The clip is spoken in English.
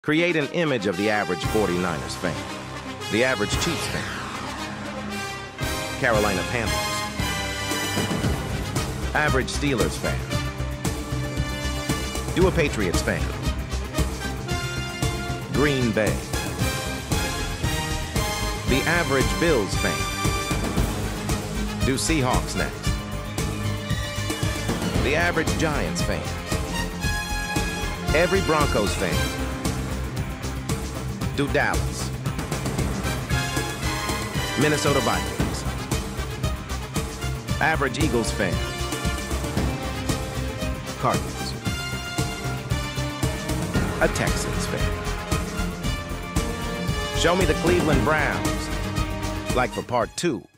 Create an image of the average 49ers fan, the average Chiefs fan, Carolina Panthers, average Steelers fan. Do a Patriots fan, Green Bay, the average Bills fan. Do Seahawks next, the average Giants fan, every Broncos fan. Do Dallas, Minnesota Vikings, average Eagles fan, Cardinals, a Texans fan. Show me the Cleveland Browns, like for part 2.